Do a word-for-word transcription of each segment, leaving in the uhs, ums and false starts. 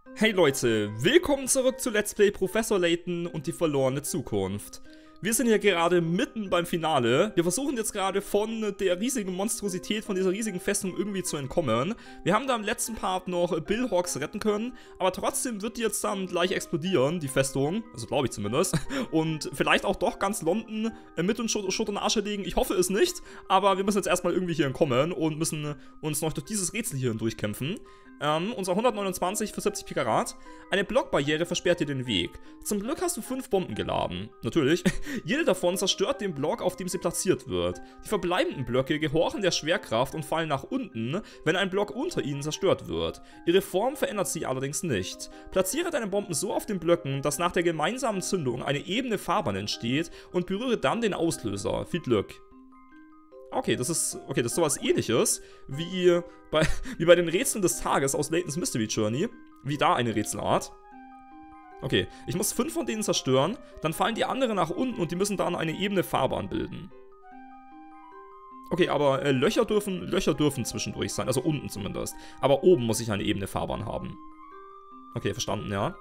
Hey Leute, willkommen zurück zu Let's Play Professor Layton und die verlorene Zukunft. Wir sind hier gerade mitten beim Finale. Wir versuchen jetzt gerade von der riesigen Monstrosität, von dieser riesigen Festung irgendwie zu entkommen. Wir haben da im letzten Part noch Bill Hawks retten können, aber trotzdem wird die jetzt dann gleich explodieren, die Festung. Also glaube ich zumindest. Und vielleicht auch doch ganz London mit uns Schutt und Asche legen. Ich hoffe es nicht, aber wir müssen jetzt erstmal irgendwie hier entkommen und müssen uns noch durch dieses Rätsel hier durchkämpfen. Ähm, unser hundertneunundzwanzig für siebzig Pikarat. Eine Blockbarriere versperrt dir den Weg. Zum Glück hast du fünf Bomben geladen. Natürlich. Jede davon zerstört den Block, auf dem sie platziert wird. Die verbleibenden Blöcke gehorchen der Schwerkraft und fallen nach unten, wenn ein Block unter ihnen zerstört wird. Ihre Form verändert sie allerdings nicht. Platziere deine Bomben so auf den Blöcken, dass nach der gemeinsamen Zündung eine ebene Fahrbahn entsteht und berühre dann den Auslöser. Viel Glück. Okay, das ist, okay, das ist sowas Ähnliches wie bei, wie bei den Rätseln des Tages aus Layton's Mystery Journey. Wie da eine Rätselart. Okay, ich muss fünf von denen zerstören, dann fallen die anderen nach unten und die müssen dann eine ebene Fahrbahn bilden. Okay, aber äh, Löcher dürfen, Löcher dürfen zwischendurch sein, also unten zumindest. Aber oben muss ich eine ebene Fahrbahn haben. Okay, verstanden, ja.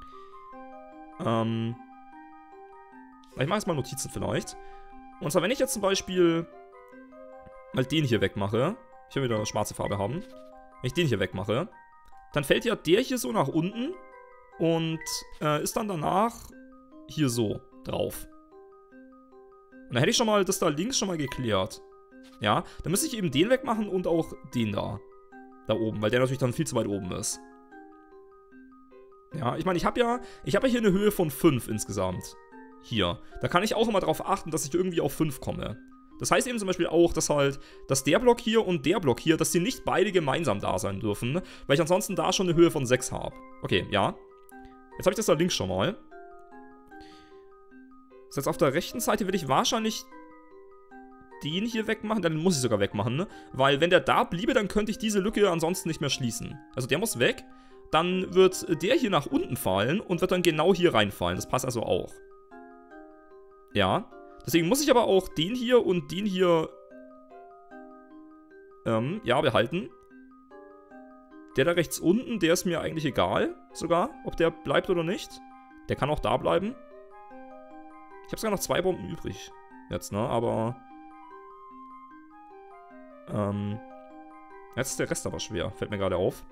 Ähm. Ich mache jetzt mal Notizen vielleicht. Und zwar, wenn ich jetzt zum Beispiel mal den hier wegmache. Ich will wieder eine schwarze Farbe haben. Wenn ich den hier wegmache, dann fällt ja der hier so nach unten und äh, ist dann danach hier so drauf. Und dann hätte ich schon mal das da links schon mal geklärt. Ja, dann müsste ich eben den wegmachen und auch den da. Da oben, weil der natürlich dann viel zu weit oben ist. Ja, ich meine, ich habe ja, ich habe ja hier eine Höhe von fünf insgesamt. Hier. Da kann ich auch immer darauf achten, dass ich irgendwie auf fünf komme. Das heißt eben zum Beispiel auch, dass halt, dass der Block hier und der Block hier, dass die nicht beide gemeinsam da sein dürfen, weil ich ansonsten da schon eine Höhe von sechs habe. Okay, ja. Jetzt habe ich das da links schon mal. Das heißt, auf der rechten Seite will ich wahrscheinlich den hier wegmachen, dann muss ich sogar wegmachen, ne? Weil wenn der da bliebe, dann könnte ich diese Lücke ansonsten nicht mehr schließen. Also der muss weg, dann wird der hier nach unten fallen und wird dann genau hier reinfallen. Das passt also auch. Ja. Deswegen muss ich aber auch den hier und den hier, ähm, ja, behalten. Der da rechts unten, der ist mir eigentlich egal, sogar, ob der bleibt oder nicht. Der kann auch da bleiben. Ich habe sogar noch zwei Bomben übrig, jetzt, ne, aber, ähm, jetzt ist der Rest aber schwer, fällt mir gerade auf.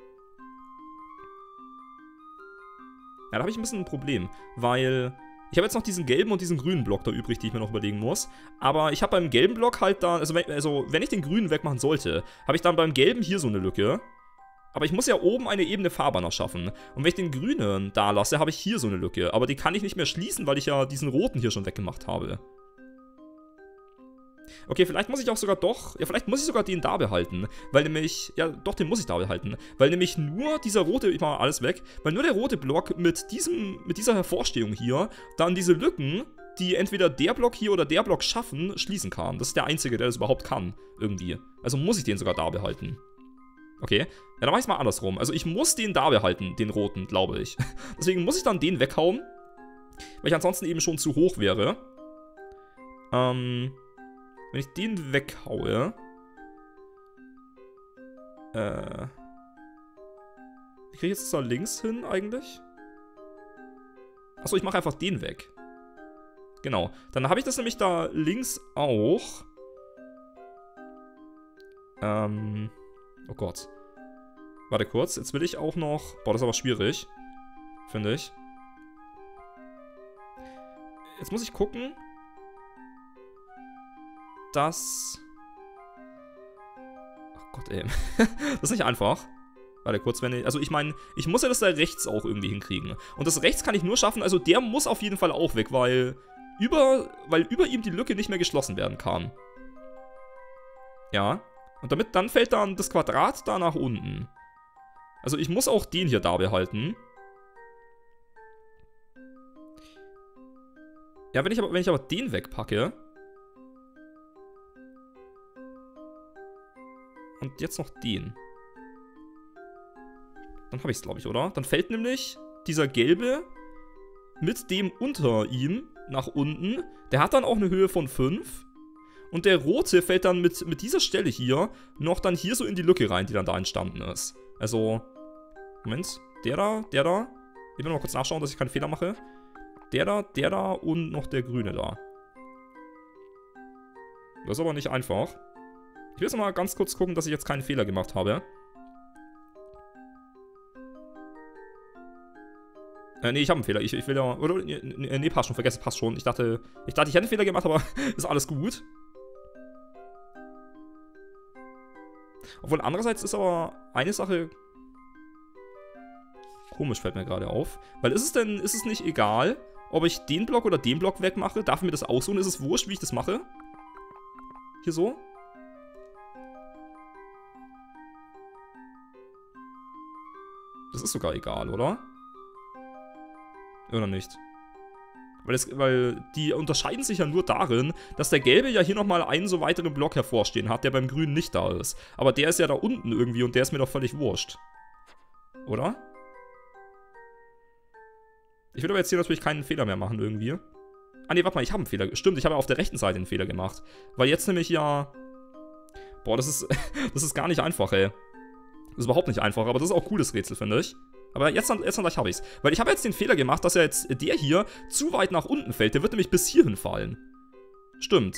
Ja, da habe ich ein bisschen ein Problem, weil ich habe jetzt noch diesen gelben und diesen grünen Block da übrig, die ich mir noch überlegen muss. Aber ich habe beim gelben Block halt da, also wenn, also wenn ich den grünen wegmachen sollte, habe ich dann beim gelben hier so eine Lücke. Aber ich muss ja oben eine ebene Fahrbahn noch schaffen. Und wenn ich den grünen da lasse, habe ich hier so eine Lücke. Aber die kann ich nicht mehr schließen, weil ich ja diesen roten hier schon weggemacht habe. Okay, vielleicht muss ich auch sogar doch, ja, vielleicht muss ich sogar den da behalten, weil nämlich, ja, doch, den muss ich da behalten, weil nämlich nur dieser rote, ich mache alles weg, weil nur der rote Block mit diesem, mit dieser Hervorstehung hier, dann diese Lücken, die entweder der Block hier oder der Block schaffen, schließen kann. Das ist der einzige, der das überhaupt kann, irgendwie. Also muss ich den sogar da behalten. Okay, ja, dann mache ich es mal andersrum. Also ich muss den da behalten, den roten, glaube ich. Deswegen muss ich dann den weghauen, weil ich ansonsten eben schon zu hoch wäre. Ähm... Wenn ich den weghaue. Äh. Wie kriege ich jetzt das da links hin eigentlich? Achso, ich mache einfach den weg. Genau. Dann habe ich das nämlich da links auch. Ähm. Oh Gott. Warte kurz. Jetzt will ich auch noch. Boah, das ist aber schwierig. Finde ich. Jetzt muss ich gucken. Das... Oh Gott, ey. Das ist nicht einfach. Warte kurz, wenn ich... Also ich meine, ich muss ja das da rechts auch irgendwie hinkriegen. Und das rechts kann ich nur schaffen, also der muss auf jeden Fall auch weg, weil über, weil über ihm die Lücke nicht mehr geschlossen werden kann. Ja. Und damit, dann fällt dann das Quadrat da nach unten. Also ich muss auch den hier da behalten. Ja, wenn ich aber, wenn ich aber den wegpacke... Und jetzt noch den. Dann habe ich es, glaube ich, oder? Dann fällt nämlich dieser gelbe mit dem unter ihm nach unten. Der hat dann auch eine Höhe von fünf. Und der rote fällt dann mit, mit dieser Stelle hier noch dann hier so in die Lücke rein, die dann da entstanden ist. Also, Moment. Der da, der da. Ich will noch mal kurz nachschauen, dass ich keinen Fehler mache. Der da, der da und noch der grüne da. Das ist aber nicht einfach. Ich will jetzt noch mal ganz kurz gucken, dass ich jetzt keinen Fehler gemacht habe. Äh, nee, ich habe einen Fehler. Ich, ich will ja... Oder, nee, nee, passt schon. Vergessen, passt schon. Ich dachte, ich dachte, ich hätte einen Fehler gemacht, aber ist alles gut. Obwohl, andererseits ist aber eine Sache... Komisch, fällt mir gerade auf. Weil ist es denn... Ist es nicht egal, ob ich den Block oder den Block wegmache? Darf ich mir das aussuchen? Ist es wurscht, wie ich das mache? Hier so? Das ist sogar egal, oder? Oder nicht? Weil, es, weil die unterscheiden sich ja nur darin, dass der Gelbe ja hier nochmal einen so weiteren Block hervorstehen hat, der beim Grünen nicht da ist. Aber der ist ja da unten irgendwie und der ist mir doch völlig wurscht. Oder? Ich will aber jetzt hier natürlich keinen Fehler mehr machen irgendwie. Ah ne, warte mal, ich habe einen Fehler. Stimmt, ich habe auf der rechten Seite einen Fehler gemacht. Weil jetzt nämlich ja... Boah, das ist, das ist gar nicht einfach, ey. Das ist überhaupt nicht einfach, aber das ist auch ein cooles Rätsel, finde ich. Aber jetzt, jetzt gleich habe ich es. Weil ich habe jetzt den Fehler gemacht, dass er jetzt der hier zu weit nach unten fällt. Der wird nämlich bis hierhin fallen. Stimmt.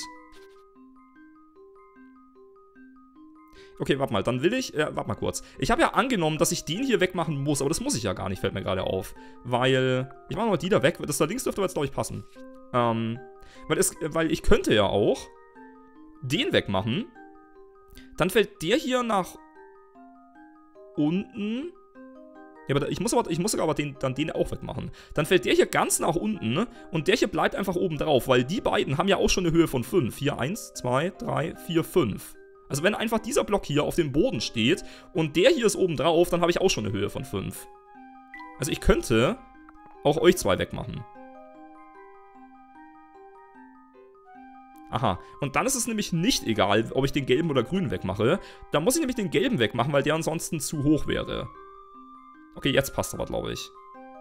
Okay, warte mal, dann will ich, äh, warte mal kurz. Ich habe ja angenommen, dass ich den hier wegmachen muss, aber das muss ich ja gar nicht, fällt mir gerade auf. Weil, ich mache mal die da weg, das da links dürfte aber jetzt, glaube ich, passen. Ähm, weil, es, weil ich könnte ja auch den wegmachen. Dann fällt der hier nach unten. Ja, aber ich muss, aber, ich muss aber den, dann den auch wegmachen. Dann fällt der hier ganz nach unten und der hier bleibt einfach oben drauf, weil die beiden haben ja auch schon eine Höhe von fünf. Hier, eins, zwei, drei, vier, fünf. Also wenn einfach dieser Block hier auf dem Boden steht und der hier ist oben drauf, dann habe ich auch schon eine Höhe von fünf. Also ich könnte auch euch zwei wegmachen. Aha, und dann ist es nämlich nicht egal, ob ich den gelben oder grünen wegmache. Da muss ich nämlich den gelben wegmachen, weil der ansonsten zu hoch wäre. Okay, jetzt passt aber, glaube ich.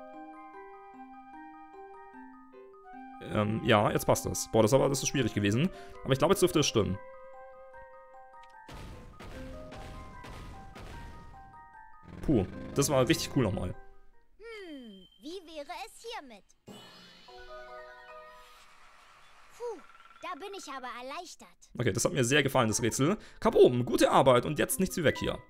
Ähm, ja, jetzt passt das. Boah, das ist aber das ist schwierig gewesen. Aber ich glaube, jetzt dürfte es stimmen. Puh, das war richtig cool nochmal. Hm, wie wäre es hiermit? Puh, da bin ich aber erleichtert. Okay, das hat mir sehr gefallen, das Rätsel. Kap oben, gute Arbeit und jetzt nichts wie weg hier.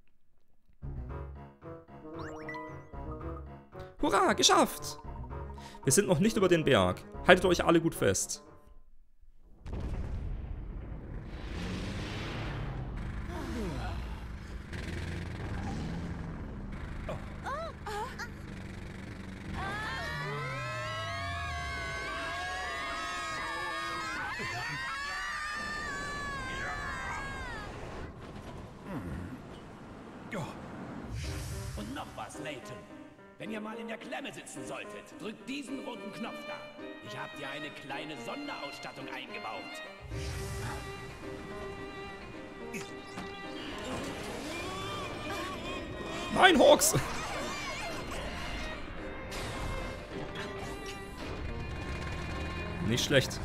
Hurra, geschafft! Wir sind noch nicht über den Berg. Haltet euch alle gut fest. Und noch was, Layton. Wenn ihr mal in der Klemme sitzen solltet, drückt diesen roten Knopf da. Ich habe dir eine kleine Sonderausstattung eingebaut. Nein, Hawks! Nicht schlecht.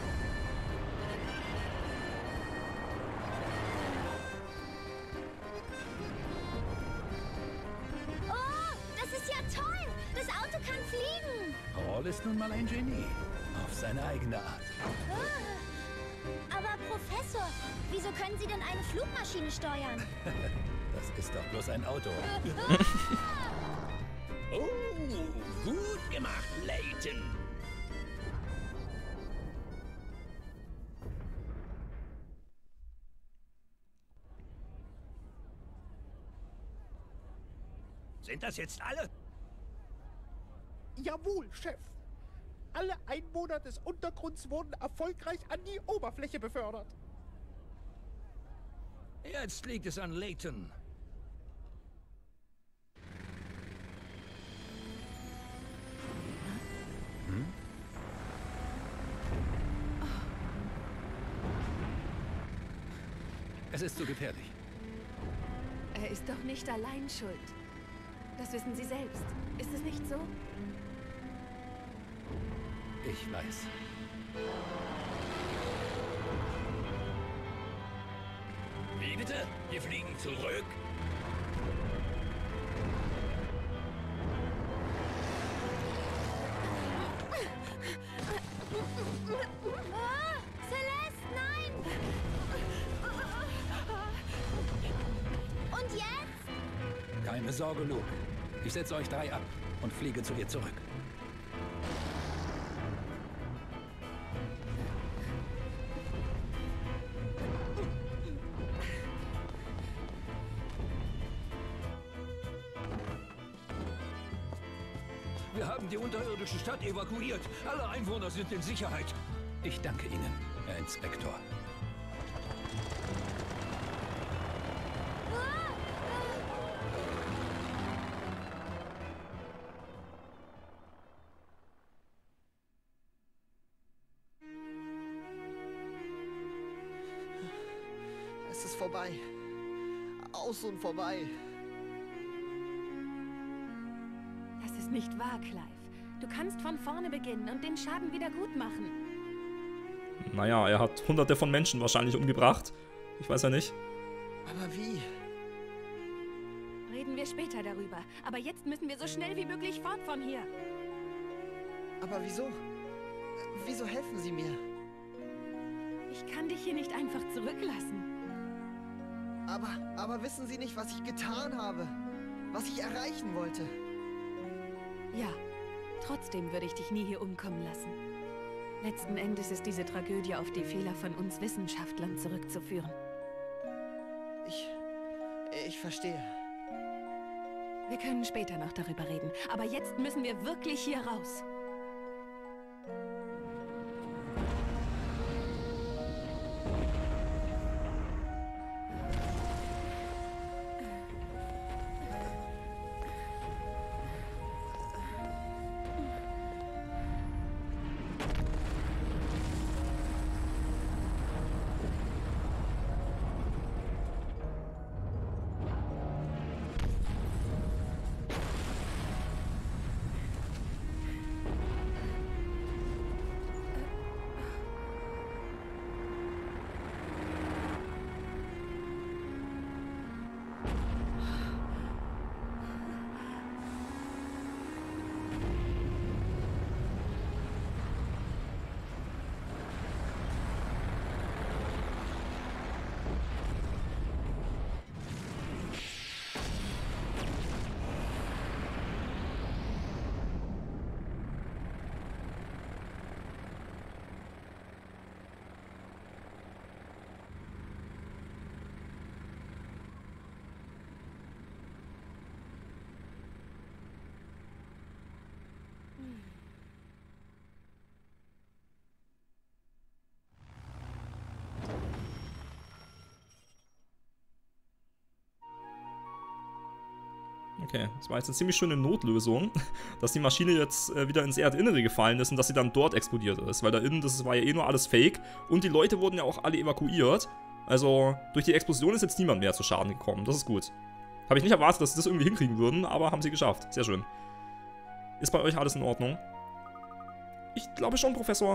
Paul ist nun mal ein Genie. Auf seine eigene Art. Ah, aber Professor, wieso können Sie denn eine Flugmaschine steuern? Das ist doch bloß ein Auto. Oh, gut gemacht, Layton. Sind das jetzt alle? Jawohl, Chef. Alle Einwohner des Untergrunds wurden erfolgreich an die Oberfläche befördert. Jetzt liegt es an Layton. Hm? Es ist zu gefährlich. Er ist doch nicht allein schuld. Das wissen Sie selbst. Ist es nicht so? Ich weiß. Wie bitte? Wir fliegen zurück? Keine Sorge, Luke. Ich setze euch drei ab und fliege zu ihr zurück. Wir haben die unterirdische Stadt evakuiert. Alle Einwohner sind in Sicherheit. Ich danke Ihnen, Herr Inspektor. Es ist vorbei. Aus und vorbei. Das ist nicht wahr, Clive. Du kannst von vorne beginnen und den Schaden wieder gut machen. Naja, er hat hunderte von Menschen wahrscheinlich umgebracht. Ich weiß ja nicht. Aber wie? Reden wir später darüber. Aber jetzt müssen wir so schnell wie möglich fort von hier. Aber wieso? Wieso helfen Sie mir? Ich kann dich hier nicht einfach zurücklassen. Aber, aber wissen Sie nicht, was ich getan habe? Was ich erreichen wollte? Ja, trotzdem würde ich dich nie hier umkommen lassen. Letzten Endes ist diese Tragödie auf die Fehler von uns Wissenschaftlern zurückzuführen. Ich... ich verstehe. Wir können später noch darüber reden, aber jetzt müssen wir wirklich hier raus. Okay, das war jetzt eine ziemlich schöne Notlösung, dass die Maschine jetzt äh, wieder ins Erdinnere gefallen ist und dass sie dann dort explodiert ist. Weil da innen, das war ja eh nur alles Fake. Und die Leute wurden ja auch alle evakuiert. Also durch die Explosion ist jetzt niemand mehr zu Schaden gekommen. Das ist gut. Habe ich nicht erwartet, dass sie das irgendwie hinkriegen würden, aber haben sie geschafft. Sehr schön. Ist bei euch alles in Ordnung? Ich glaube schon, Professor.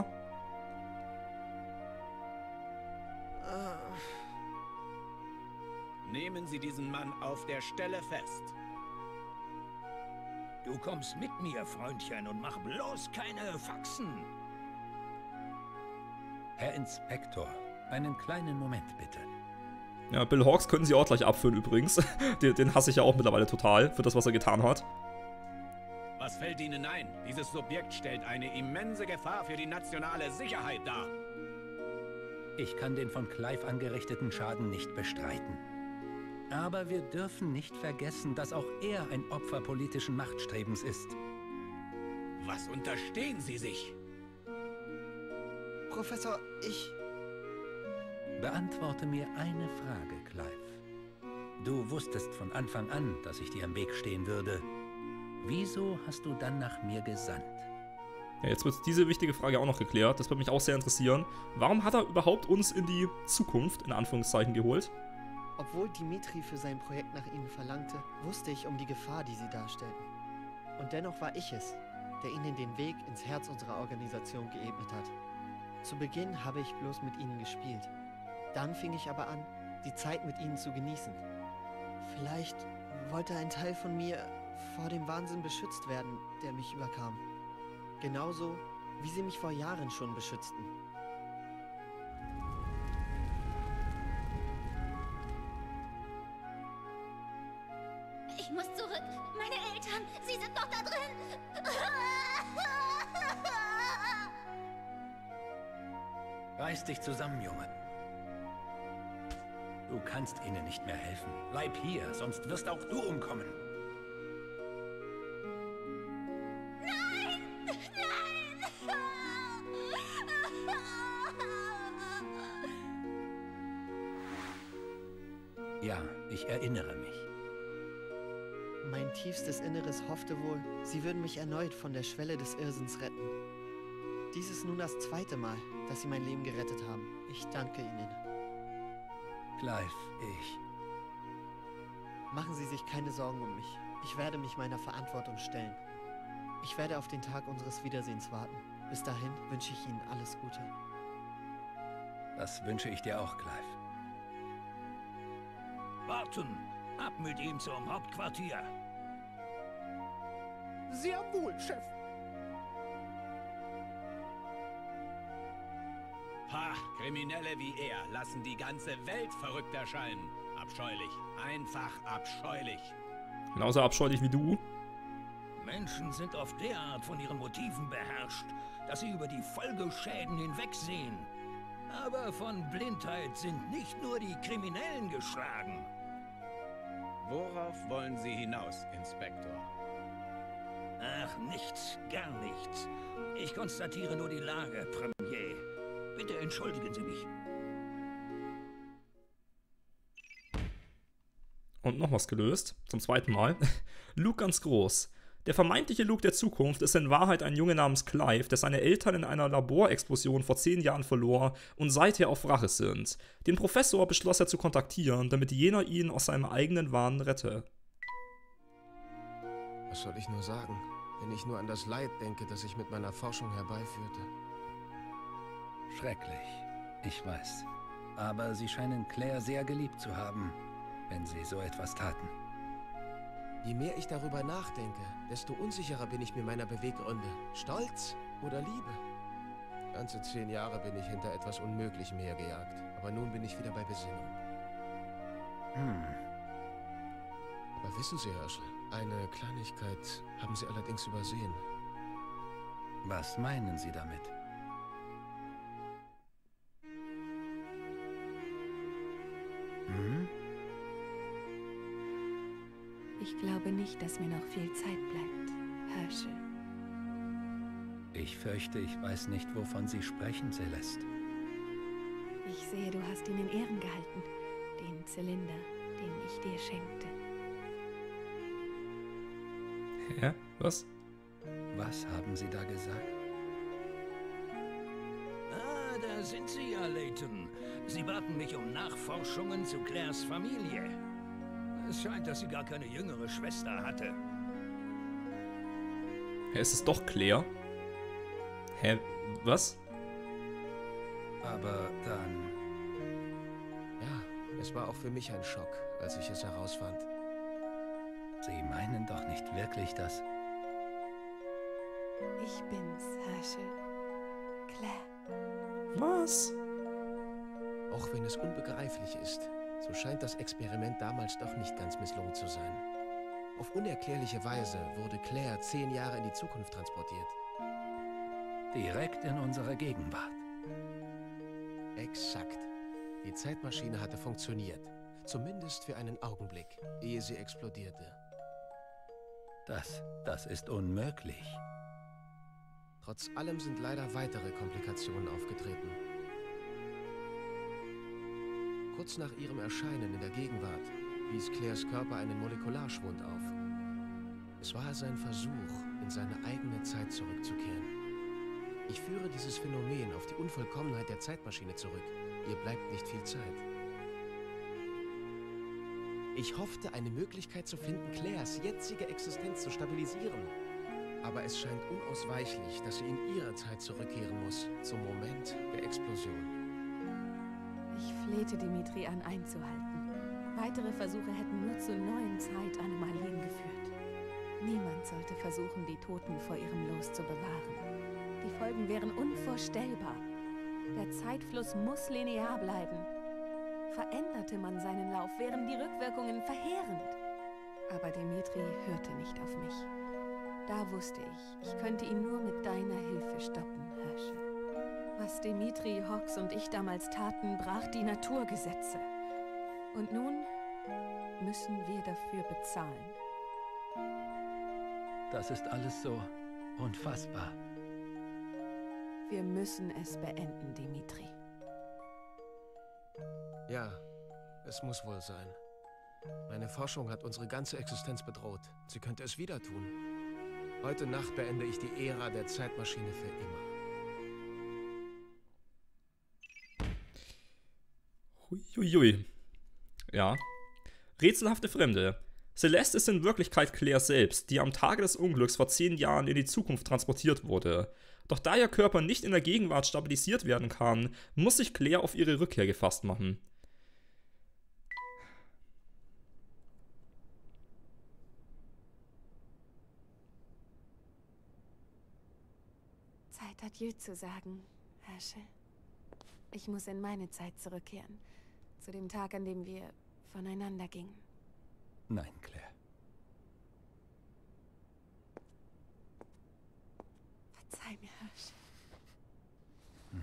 Nehmen Sie diesen Mann auf der Stelle fest. Du kommst mit mir, Freundchen, und mach bloß keine Faxen. Herr Inspektor, einen kleinen Moment bitte. Ja, Bill Hawks können sie auch gleich abführen übrigens. den, den hasse ich ja auch mittlerweile total für das, was er getan hat. Was fällt Ihnen ein? Dieses Subjekt stellt eine immense Gefahr für die nationale Sicherheit dar. Ich kann den von Clive angerichteten Schaden nicht bestreiten. Aber wir dürfen nicht vergessen, dass auch er ein Opfer politischen Machtstrebens ist. Was unterstehen Sie sich? Professor, ich... Beantworte mir eine Frage, Clive. Du wusstest von Anfang an, dass ich dir im Weg stehen würde. Wieso hast du dann nach mir gesandt? Ja, jetzt wird diese wichtige Frage auch noch geklärt. Das wird mich auch sehr interessieren. Warum hat er überhaupt uns in die Zukunft, in Anführungszeichen, geholt? Obwohl Dimitri für sein Projekt nach ihnen verlangte, wusste ich um die Gefahr, die sie darstellten. Und dennoch war ich es, der ihnen den Weg ins Herz unserer Organisation geebnet hat. Zu Beginn habe ich bloß mit ihnen gespielt. Dann fing ich aber an, die Zeit mit ihnen zu genießen. Vielleicht wollte ein Teil von mir vor dem Wahnsinn beschützt werden, der mich überkam. Genauso, wie sie mich vor Jahren schon beschützten. Ich muss zu Reiß dich zusammen, Junge. Du kannst ihnen nicht mehr helfen. Bleib hier, sonst wirst auch du umkommen. Nein! Nein! Ja, ich erinnere mich. Mein tiefstes Inneres hoffte wohl, sie würden mich erneut von der Schwelle des Irrsinns retten. Dies ist nun das zweite Mal, dass sie mein Leben gerettet haben. Ich danke Ihnen. Clive, ich... Machen Sie sich keine Sorgen um mich. Ich werde mich meiner Verantwortung stellen. Ich werde auf den Tag unseres Wiedersehens warten. Bis dahin wünsche ich Ihnen alles Gute. Das wünsche ich dir auch, Clive. Warten! Ab mit ihm zum Hauptquartier! Sehr wohl, Chef. Ha! Kriminelle wie er lassen die ganze Welt verrückt erscheinen. Abscheulich. Einfach abscheulich. Genauso abscheulich wie du. Menschen sind oft derart von ihren Motiven beherrscht, dass sie über die Folgeschäden hinwegsehen. Aber von Blindheit sind nicht nur die Kriminellen geschlagen. Worauf wollen Sie hinaus, Inspektor? Ach, nichts, gar nichts. Ich konstatiere nur die Lage, Premier. Bitte entschuldigen Sie mich. Und noch was gelöst. Zum zweiten Mal. Luke ganz groß. Der vermeintliche Luke der Zukunft ist in Wahrheit ein Junge namens Clive, der seine Eltern in einer Laborexplosion vor zehn Jahren verlor und seither auf Rache sind. Den Professor beschloss er zu kontaktieren, damit jener ihn aus seinem eigenen Wahn rette. Was soll ich nur sagen, wenn ich nur an das Leid denke, das ich mit meiner Forschung herbeiführte? Schrecklich. Ich weiß. Aber Sie scheinen Claire sehr geliebt zu haben, wenn Sie so etwas taten. Je mehr ich darüber nachdenke, desto unsicherer bin ich mir meiner Beweggründe. Stolz oder Liebe? Ganze zehn Jahre bin ich hinter etwas Unmöglichem hergejagt. Aber nun bin ich wieder bei Besinnung. Hm. Aber wissen Sie, Herschel, eine Kleinigkeit haben Sie allerdings übersehen. Was meinen Sie damit? Hm? Ich glaube nicht, dass mir noch viel Zeit bleibt, Herschel. Ich fürchte, ich weiß nicht, wovon Sie sprechen, Celeste. Ich sehe, du hast ihn in Ehren gehalten. Den Zylinder, den ich dir schenkte. Hä? Was? Was haben Sie da gesagt? Ah, da sind Sie ja, Layton. Sie baten mich um Nachforschungen zu Claires Familie. Es scheint, dass sie gar keine jüngere Schwester hatte. Hä, ist es doch Claire? Hä, was? Aber dann... Ja, es war auch für mich ein Schock, als ich es herausfand. Sie meinen doch nicht wirklich, dass... Ich bin's, Herschel. Claire. Was? Auch wenn es unbegreiflich ist, so scheint das Experiment damals doch nicht ganz misslungen zu sein. Auf unerklärliche Weise wurde Claire zehn Jahre in die Zukunft transportiert. Direkt in unserer Gegenwart. Exakt. Die Zeitmaschine hatte funktioniert. Zumindest für einen Augenblick, ehe sie explodierte. Das, das ist unmöglich. Trotz allem sind leider weitere Komplikationen aufgetreten. Kurz nach ihrem Erscheinen in der Gegenwart wies Claires Körper einen Molekularschwund auf. Es war sein Versuch, in seine eigene Zeit zurückzukehren. Ich führe dieses Phänomen auf die Unvollkommenheit der Zeitmaschine zurück. Ihr bleibt nicht viel Zeit. Ich hoffte, eine Möglichkeit zu finden, Claires jetzige Existenz zu stabilisieren. Aber es scheint unausweichlich, dass sie in ihre Zeit zurückkehren muss, zum Moment der Explosion. Ich flehte Dimitri an, einzuhalten. Weitere Versuche hätten nur zu neuen Zeitanomalien geführt. Niemand sollte versuchen, die Toten vor ihrem Los zu bewahren. Die Folgen wären unvorstellbar. Der Zeitfluss muss linear bleiben. Veränderte man seinen Lauf, wären die Rückwirkungen verheerend. Aber Dimitri hörte nicht auf mich. Da wusste ich, ich könnte ihn nur mit deiner Hilfe stoppen, Herschel. Was Dimitri, Hox und ich damals taten, brach die Naturgesetze. Und nun müssen wir dafür bezahlen. Das ist alles so unfassbar. Wir müssen es beenden, Dimitri. Ja, es muss wohl sein. Meine Forschung hat unsere ganze Existenz bedroht. Sie könnte es wieder tun. Heute Nacht beende ich die Ära der Zeitmaschine für immer. Huiuiui. Ja. Rätselhafte Fremde. Celeste ist in Wirklichkeit Claire selbst, die am Tage des Unglücks vor zehn Jahren in die Zukunft transportiert wurde. Doch da ihr Körper nicht in der Gegenwart stabilisiert werden kann, muss sich Claire auf ihre Rückkehr gefasst machen. Zeit, Adieu zu sagen, Herschel. Ich muss in meine Zeit zurückkehren. Zu dem Tag, an dem wir voneinander gingen. Nein, Claire. Verzeih mir, Herschel. Hm.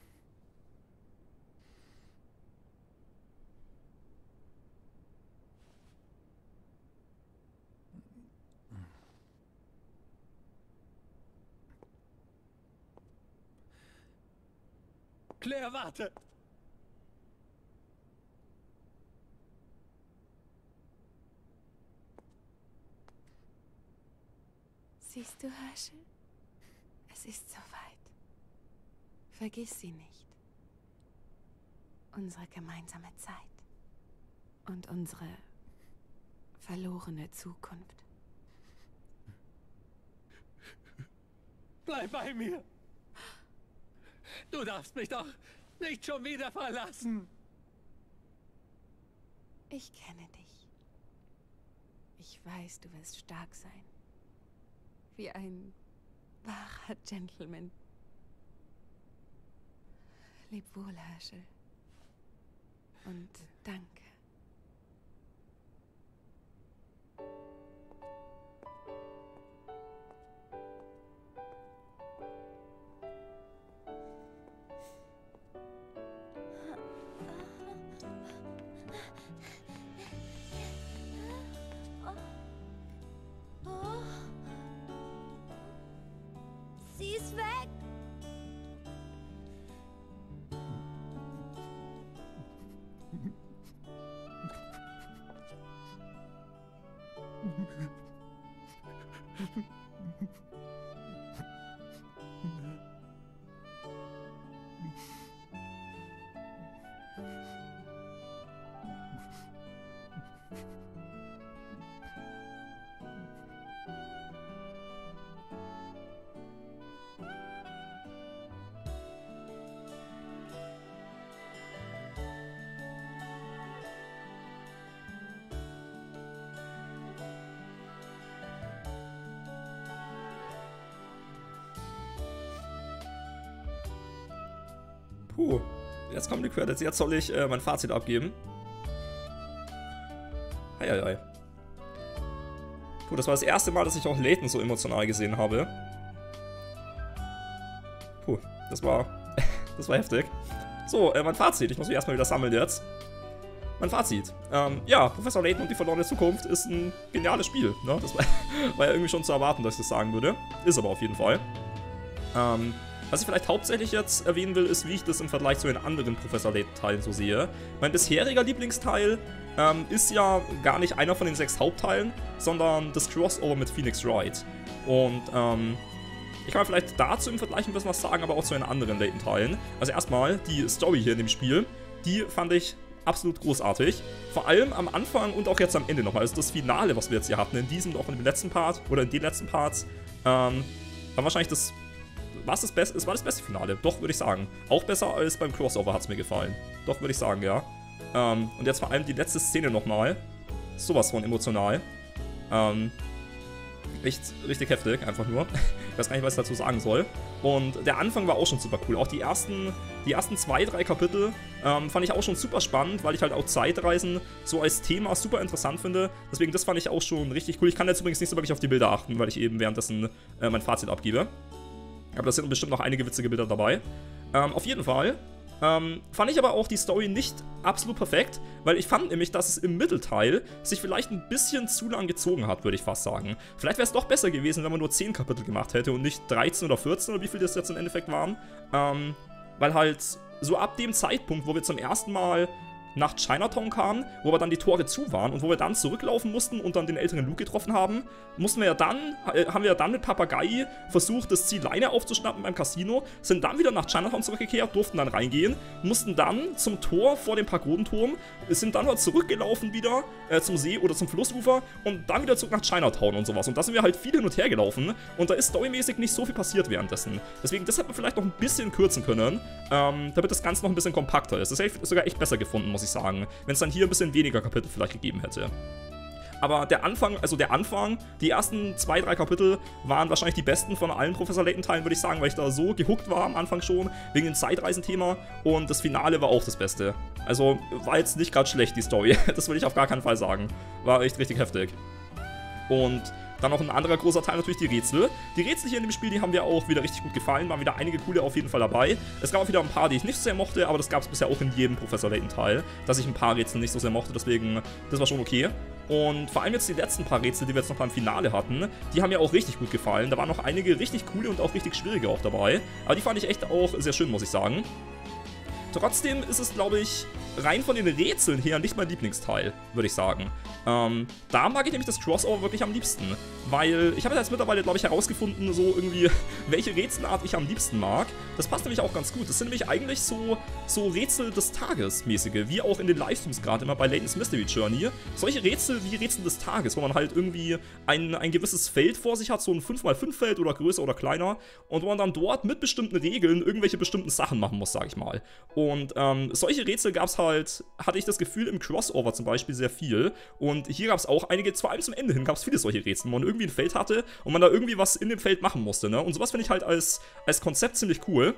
Claire, warte! Siehst du, Herschel? Es ist soweit. Vergiss sie nicht. Unsere gemeinsame Zeit. Und unsere verlorene Zukunft. Bleib bei mir! Du darfst mich doch nicht schon wieder verlassen! Ich kenne dich. Ich weiß, du wirst stark sein. Wie ein wahrer Gentleman. Leb wohl, Herschel. Und danke. Sie ist weg. Puh, jetzt kommen die Credits. Jetzt soll ich äh, mein Fazit abgeben. Heieiei. Puh, das war das erste Mal, dass ich auch Layton so emotional gesehen habe. Puh, das war... das war heftig. So, äh, mein Fazit. Ich muss mich erstmal wieder sammeln jetzt. Mein Fazit. Ähm, ja, Professor Layton und die verlorene Zukunft ist ein geniales Spiel. Ne? Das war, war ja irgendwie schon zu erwarten, dass ich das sagen würde. Ist aber auf jeden Fall. Ähm... Was ich vielleicht hauptsächlich jetzt erwähnen will, ist, wie ich das im Vergleich zu den anderen Professor Layton-Teilen so sehe. Mein bisheriger Lieblingsteil ähm, ist ja gar nicht einer von den sechs Hauptteilen, sondern das Crossover mit Phoenix Wright. Und ähm, ich kann vielleicht dazu im Vergleich ein bisschen was sagen, aber auch zu den anderen Layton-Teilen. Also erstmal, die Story hier in dem Spiel, die fand ich absolut großartig. Vor allem am Anfang und auch jetzt am Ende nochmal. Also das Finale, was wir jetzt hier hatten, in diesem, auch in dem letzten Part, oder in den letzten Parts, ähm, war wahrscheinlich das... Was das Beste? Es war das beste Finale, doch, würde ich sagen. Auch besser als beim Crossover hat es mir gefallen. Doch, würde ich sagen, ja. Ähm, und jetzt vor allem die letzte Szene nochmal. Sowas von emotional. Ähm, richtig, richtig heftig, einfach nur. Ich weiß gar nicht, was ich dazu sagen soll. Und der Anfang war auch schon super cool. Auch die ersten, die ersten zwei, drei Kapitel ähm, fand ich auch schon super spannend, weil ich halt auch Zeitreisen so als Thema super interessant finde. Deswegen, das fand ich auch schon richtig cool. Ich kann jetzt übrigens nicht so wirklich auf die Bilder achten, weil ich eben währenddessen äh, mein Fazit abgebe. Aber da sind bestimmt noch einige witzige Bilder dabei. Ähm, auf jeden Fall. Ähm, fand ich aber auch die Story nicht absolut perfekt, weil ich fand nämlich, dass es im Mittelteil sich vielleicht ein bisschen zu lang gezogen hat, würde ich fast sagen. Vielleicht wäre es doch besser gewesen, wenn man nur zehn Kapitel gemacht hätte und nicht dreizehn oder vierzehn oder wie viel das jetzt im Endeffekt waren. Ähm, weil halt so ab dem Zeitpunkt, wo wir zum ersten Mal nach Chinatown kamen, wo wir dann die Tore zu waren und wo wir dann zurücklaufen mussten und dann den älteren Luke getroffen haben, mussten wir ja dann, äh, haben wir ja dann mit Papagei versucht, das Ziel Leine aufzuschnappen beim Casino, sind dann wieder nach Chinatown zurückgekehrt, durften dann reingehen, mussten dann zum Tor vor dem Pagodenturm, sind dann mal zurückgelaufen wieder äh, zum See oder zum Flussufer und dann wieder zurück nach Chinatown und sowas. Und da sind wir halt viel hin und her gelaufen und da ist storymäßig nicht so viel passiert währenddessen. Deswegen, das hätte man vielleicht noch ein bisschen kürzen können, ähm, damit das Ganze noch ein bisschen kompakter ist. Das hätte ich sogar echt besser gefunden, muss ich sagen, wenn es dann hier ein bisschen weniger Kapitel vielleicht gegeben hätte. Aber der Anfang, also der Anfang, die ersten zwei, drei Kapitel waren wahrscheinlich die besten von allen Professor Layton-Teilen, würde ich sagen, weil ich da so gehuckt war am Anfang schon, wegen dem Zeitreisenthema, und das Finale war auch das Beste. Also war jetzt nicht gerade schlecht, die Story, das würde ich auf gar keinen Fall sagen. War echt richtig heftig. Und dann noch ein anderer großer Teil, natürlich die Rätsel. Die Rätsel hier in dem Spiel, die haben mir auch wieder richtig gut gefallen. Waren wieder einige coole auf jeden Fall dabei. Es gab auch wieder ein paar, die ich nicht so sehr mochte, aber das gab es bisher auch in jedem Professor Layton-Teil, dass ich ein paar Rätsel nicht so sehr mochte, deswegen, das war schon okay. Und vor allem jetzt die letzten paar Rätsel, die wir jetzt noch beim Finale hatten, die haben mir auch richtig gut gefallen. Da waren noch einige richtig coole und auch richtig schwierige auch dabei. Aber die fand ich echt auch sehr schön, muss ich sagen. Trotzdem ist es, glaube ich, rein von den Rätseln her nicht mein Lieblingsteil, würde ich sagen. Ähm, da mag ich nämlich das Crossover wirklich am liebsten, weil ich habe jetzt mittlerweile, glaube ich, herausgefunden, so irgendwie, welche Rätselart ich am liebsten mag. Das passt nämlich auch ganz gut. Das sind nämlich eigentlich so, so Rätsel des Tages mäßige, wie auch in den Livestreams gerade immer bei Layton's Mystery Journey. Solche Rätsel wie Rätsel des Tages, wo man halt irgendwie ein, ein gewisses Feld vor sich hat, so ein fünf mal fünf Feld oder größer oder kleiner, und wo man dann dort mit bestimmten Regeln irgendwelche bestimmten Sachen machen muss, sage ich mal. Und ähm, solche Rätsel gab es halt, hatte ich das Gefühl, im Crossover zum Beispiel sehr viel. Und hier gab es auch einige, vor allem zum Ende hin, gab es viele solche Rätsel, wo man irgendwie ein Feld hatte und man da irgendwie was in dem Feld machen musste, ne? Und sowas finde ich halt als, als Konzept ziemlich cool.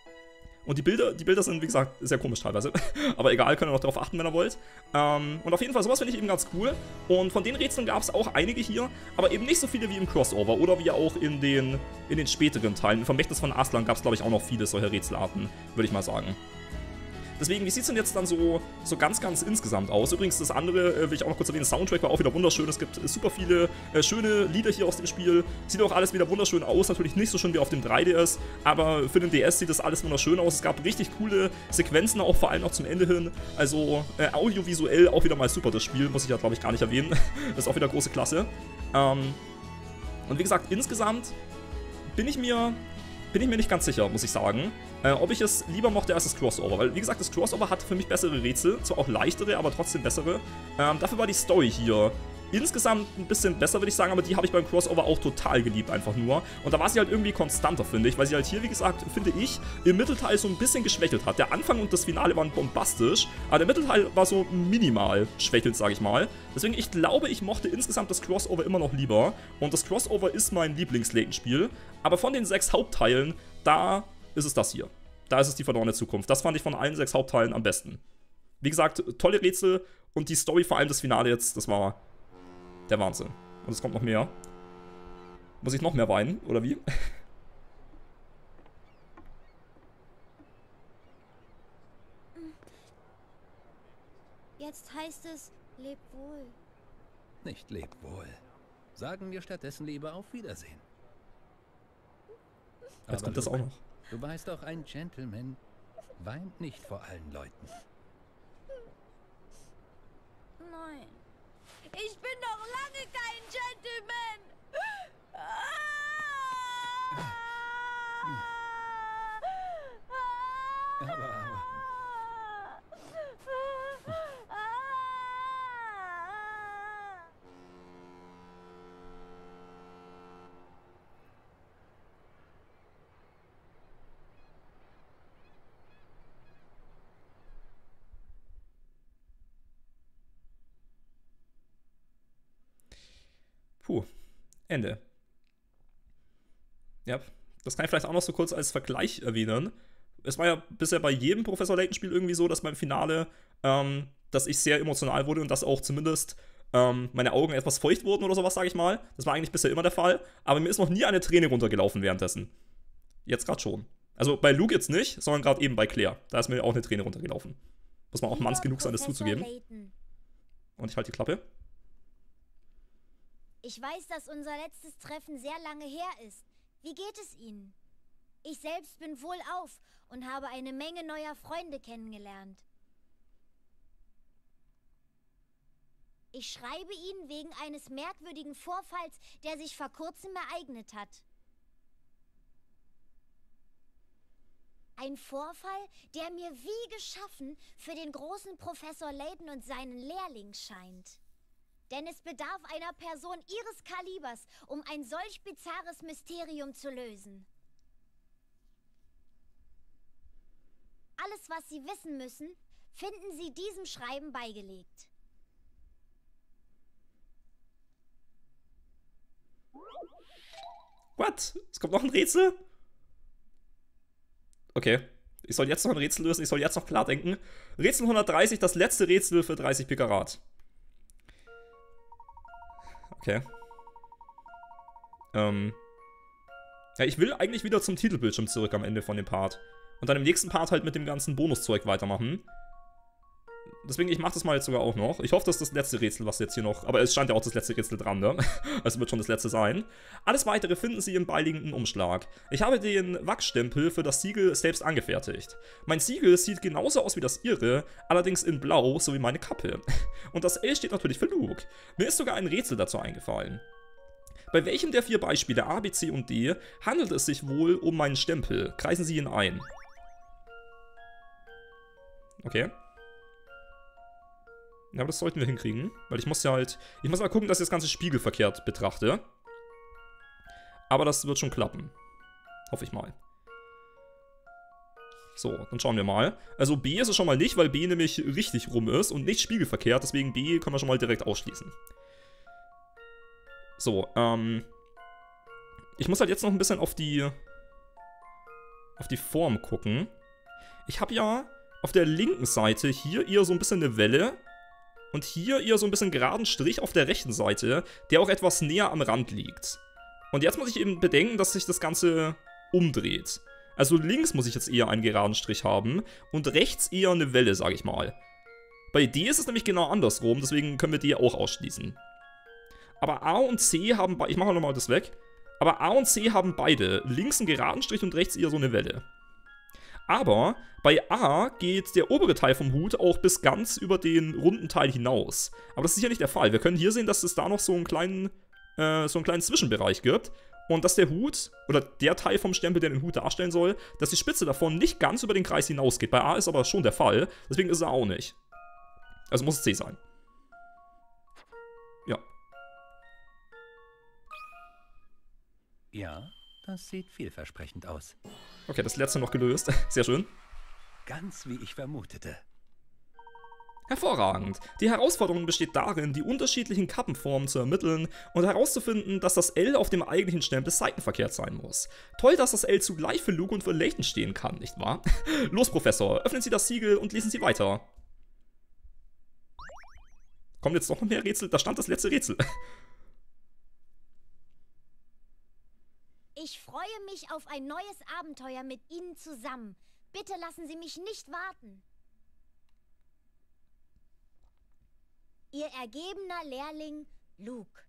Und die Bilder, die Bilder sind, wie gesagt, sehr komisch teilweise. Aber egal, könnt ihr noch darauf achten, wenn ihr wollt. Ähm, und auf jeden Fall, sowas finde ich eben ganz cool. Und von den Rätseln gab es auch einige hier, aber eben nicht so viele wie im Crossover oder wie auch in den, in den späteren Teilen. Im Vermächtnis von Aslan gab es, glaube ich, auch noch viele solcher Rätselarten, würde ich mal sagen. Deswegen, wie sieht es denn jetzt dann so, so ganz, ganz insgesamt aus? Übrigens, das andere äh, will ich auch noch kurz erwähnen, Soundtrack war auch wieder wunderschön. Es gibt äh, super viele äh, schöne Lieder hier aus dem Spiel. Sieht auch alles wieder wunderschön aus. Natürlich nicht so schön wie auf dem drei D S, aber für den D S sieht das alles wunderschön aus. Es gab richtig coole Sequenzen, auch vor allem noch zum Ende hin. Also äh, audiovisuell auch wieder mal super, das Spiel. Muss ich ja, glaube ich, gar nicht erwähnen. Das ist auch wieder große Klasse. Ähm, und wie gesagt, insgesamt bin ich mir... Bin ich mir nicht ganz sicher, muss ich sagen, äh, ob ich es lieber mochte als das Crossover. Weil, wie gesagt, das Crossover hatte für mich bessere Rätsel. Zwar auch leichtere, aber trotzdem bessere. Ähm, dafür war die Story hier insgesamt ein bisschen besser, würde ich sagen. Aber die habe ich beim Crossover auch total geliebt, einfach nur. Und da war sie halt irgendwie konstanter, finde ich. Weil sie halt hier, wie gesagt, finde ich, im Mittelteil so ein bisschen geschwächelt hat. Der Anfang und das Finale waren bombastisch. Aber der Mittelteil war so minimal schwächelt, sage ich mal. Deswegen, ich glaube, ich mochte insgesamt das Crossover immer noch lieber. Und das Crossover ist mein Lieblings-Layton-Spiel. Aber von den sechs Hauptteilen, da ist es das hier. Da ist es die verlorene Zukunft. Das fand ich von allen sechs Hauptteilen am besten. Wie gesagt, tolle Rätsel und die Story, vor allem das Finale jetzt, das war der Wahnsinn. Und es kommt noch mehr. Muss ich noch mehr weinen, oder wie? Jetzt heißt es, leb wohl. Nicht leb wohl. Sagen wir stattdessen lieber auf Wiedersehen. Jetzt kommt das auch noch. Du weißt doch, ein Gentleman weint nicht vor allen Leuten. Nein. Ich bin noch lange kein Gentleman. Aber, aber. Puh, Ende. Ja, das kann ich vielleicht auch noch so kurz als Vergleich erwähnen. Es war ja bisher bei jedem Professor Layton-Spiel irgendwie so, dass beim Finale, ähm, dass ich sehr emotional wurde und dass auch zumindest ähm, meine Augen etwas feucht wurden oder sowas, sage ich mal. Das war eigentlich bisher immer der Fall. Aber mir ist noch nie eine Träne runtergelaufen währenddessen. Jetzt gerade schon. Also bei Luke jetzt nicht, sondern gerade eben bei Claire. Da ist mir auch eine Träne runtergelaufen. Muss man auch manns genug sein, das zuzugeben. Layton. Und ich halte die Klappe. Ich weiß, dass unser letztes Treffen sehr lange her ist. Wie geht es Ihnen? Ich selbst bin wohlauf und habe eine Menge neuer Freunde kennengelernt. Ich schreibe Ihnen wegen eines merkwürdigen Vorfalls, der sich vor kurzem ereignet hat. Ein Vorfall, der mir wie geschaffen für den großen Professor Layton und seinen Lehrling scheint. Denn es bedarf einer Person Ihres Kalibers, um ein solch bizarres Mysterium zu lösen. Alles, was Sie wissen müssen, finden Sie diesem Schreiben beigelegt. What? Es kommt noch ein Rätsel? Okay. Ich soll jetzt noch ein Rätsel lösen, ich soll jetzt noch klar denken. Rätsel hundertdreißig, das letzte Rätsel für dreißig Pikarat. Okay. Ähm. Ja, ich will eigentlich wieder zum Titelbildschirm zurück am Ende von dem Part. Und dann im nächsten Part halt mit dem ganzen Bonuszeug weitermachen. Deswegen, ich mache das mal jetzt sogar auch noch. Ich hoffe, das ist das letzte Rätsel, was jetzt hier noch... Aber es scheint ja auch das letzte Rätsel dran, ne? Also wird schon das letzte sein. Alles Weitere finden Sie im beiliegenden Umschlag. Ich habe den Wachsstempel für das Siegel selbst angefertigt. Mein Siegel sieht genauso aus wie das Ihre, allerdings in Blau, so wie meine Kappe. Und das L steht natürlich für Luke. Mir ist sogar ein Rätsel dazu eingefallen. Bei welchem der vier Beispiele A, B, C und D handelt es sich wohl um meinen Stempel? Kreisen Sie ihn ein. Okay. Ja, aber das sollten wir hinkriegen. Weil ich muss ja halt... Ich muss mal gucken, dass ich das ganze spiegelverkehrt betrachte. Aber das wird schon klappen. Hoffe ich mal. So, dann schauen wir mal. Also B ist es schon mal nicht, weil B nämlich richtig rum ist und nicht spiegelverkehrt. Deswegen B können wir schon mal direkt ausschließen. So, ähm... ich muss halt jetzt noch ein bisschen auf die... auf die Form gucken. Ich habe ja auf der linken Seite hier eher so ein bisschen eine Welle... Und hier eher so ein bisschen geraden Strich auf der rechten Seite, der auch etwas näher am Rand liegt. Und jetzt muss ich eben bedenken, dass sich das Ganze umdreht. Also links muss ich jetzt eher einen geraden Strich haben und rechts eher eine Welle, sage ich mal. Bei D ist es nämlich genau andersrum, deswegen können wir D auch ausschließen. Aber A und C haben beide, ich mache nochmal das weg, aber A und C haben beide links einen geraden Strich und rechts eher so eine Welle. Aber bei A geht der obere Teil vom Hut auch bis ganz über den runden Teil hinaus. Aber das ist hier nicht der Fall. Wir können hier sehen, dass es da noch so einen kleinen, äh, so einen kleinen Zwischenbereich gibt. Und dass der Hut, oder der Teil vom Stempel, der den Hut darstellen soll, dass die Spitze davon nicht ganz über den Kreis hinausgeht. Bei A ist aber schon der Fall, deswegen ist er auch nicht. Also muss es C sein. Ja. Ja, das sieht vielversprechend aus. Okay, das letzte noch gelöst. Sehr schön. Ganz wie ich vermutete. Hervorragend. Die Herausforderung besteht darin, die unterschiedlichen Kappenformen zu ermitteln und herauszufinden, dass das L auf dem eigentlichen Stempel seitenverkehrt sein muss. Toll, dass das L zugleich für Luke und für Layton stehen kann, nicht wahr? Los, Professor, öffnen Sie das Siegel und lesen Sie weiter. Kommt jetzt doch noch mehr Rätsel? Da stand das letzte Rätsel. Ich freue mich auf ein neues Abenteuer mit Ihnen zusammen. Bitte lassen Sie mich nicht warten. Ihr ergebener Lehrling, Luke.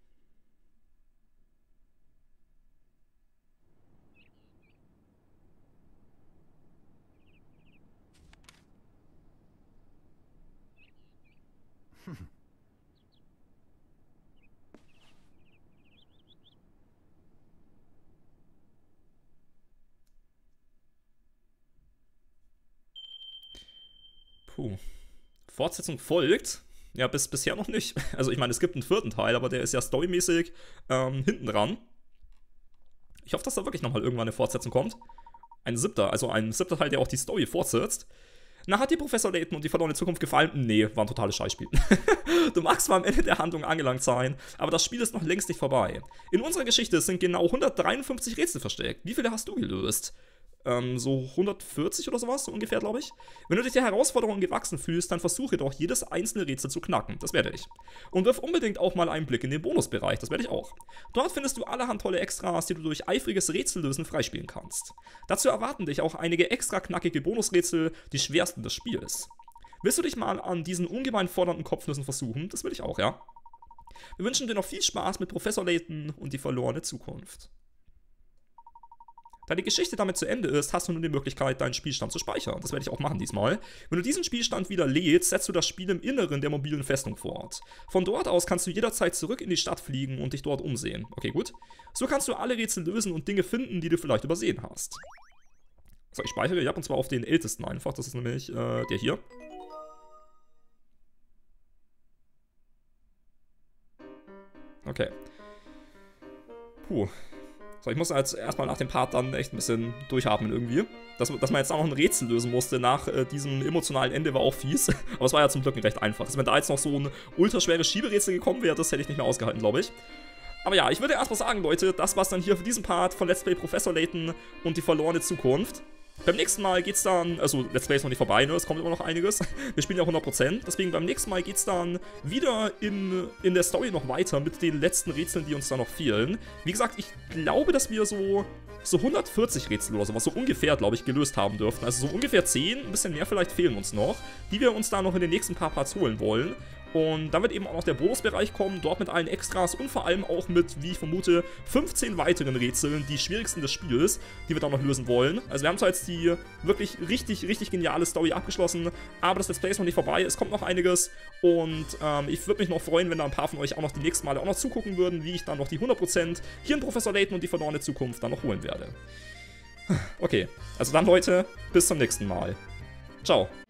Puh. Fortsetzung folgt. Ja, bis, bisher noch nicht. Also ich meine, es gibt einen vierten Teil, aber der ist ja storymäßig ähm, hinten dran. Ich hoffe, dass da wirklich nochmal irgendwann eine Fortsetzung kommt. Ein siebter, also ein siebter Teil, der auch die Story fortsetzt. Na, hat dir Professor Layton und die verlorene Zukunft gefallen? Nee, war ein totales Scheißspiel. Du magst zwar am Ende der Handlung angelangt sein, aber das Spiel ist noch längst nicht vorbei. In unserer Geschichte sind genau hundertdreiundfünfzig Rätsel versteckt. Wie viele hast du gelöst? Ähm, so hundertvierzig oder sowas, so ungefähr, glaube ich. Wenn du dich der Herausforderung gewachsen fühlst, dann versuche doch jedes einzelne Rätsel zu knacken. Das werde ich. Und wirf unbedingt auch mal einen Blick in den Bonusbereich. Das werde ich auch. Dort findest du allerhand tolle Extras, die du durch eifriges Rätsellösen freispielen kannst. Dazu erwarten dich auch einige extra knackige Bonusrätsel, die schwersten des Spiels. Willst du dich mal an diesen ungemein fordernden Kopfnüssen versuchen? Das will ich auch, ja. Wir wünschen dir noch viel Spaß mit Professor Layton und die verlorene Zukunft. Da die Geschichte damit zu Ende ist, hast du nun die Möglichkeit, deinen Spielstand zu speichern. Das werde ich auch machen diesmal. Wenn du diesen Spielstand wieder lädst, setzt du das Spiel im Inneren der mobilen Festung fort. Von dort aus kannst du jederzeit zurück in die Stadt fliegen und dich dort umsehen. Okay, gut. So kannst du alle Rätsel lösen und Dinge finden, die du vielleicht übersehen hast. So, ich speichere, ja, und zwar auf den ältesten einfach. Das ist nämlich äh, der hier. Okay. Puh. So, ich muss jetzt erstmal nach dem Part dann echt ein bisschen durchatmen irgendwie. Dass, dass man jetzt auch noch ein Rätsel lösen musste nach äh, diesem emotionalen Ende war auch fies. Aber es war ja zum Glück recht einfach. Also wenn da jetzt noch so ein ultraschweres Schieberätsel gekommen wäre, das hätte ich nicht mehr ausgehalten, glaube ich. Aber ja, ich würde erstmal sagen, Leute, das war's dann hier für diesen Part von Let's Play Professor Layton und die verlorene Zukunft. Beim nächsten Mal geht's dann, also Let's Play ist noch nicht vorbei, ne, es kommt immer noch einiges. Wir spielen ja hundert Prozent, deswegen beim nächsten Mal geht's dann wieder in, in der Story noch weiter mit den letzten Rätseln, die uns da noch fehlen. Wie gesagt, ich glaube, dass wir so, so hundertvierzig Rätsel oder sowas, so ungefähr, glaube ich, gelöst haben dürften. Also so ungefähr zehn, ein bisschen mehr vielleicht fehlen uns noch, die wir uns da noch in den nächsten paar Parts holen wollen. Und dann wird eben auch noch der Bonusbereich kommen, dort mit allen Extras und vor allem auch mit, wie ich vermute, fünfzehn weiteren Rätseln, die schwierigsten des Spiels, die wir dann noch lösen wollen. Also wir haben zwar jetzt die wirklich richtig, richtig geniale Story abgeschlossen, aber das Let's Play ist noch nicht vorbei, es kommt noch einiges und ähm, ich würde mich noch freuen, wenn da ein paar von euch auch noch die nächsten Male auch noch zugucken würden, wie ich dann noch die hundert Prozent hier in Professor Layton und die verlorene Zukunft dann noch holen werde. Okay, also dann Leute, bis zum nächsten Mal. Ciao.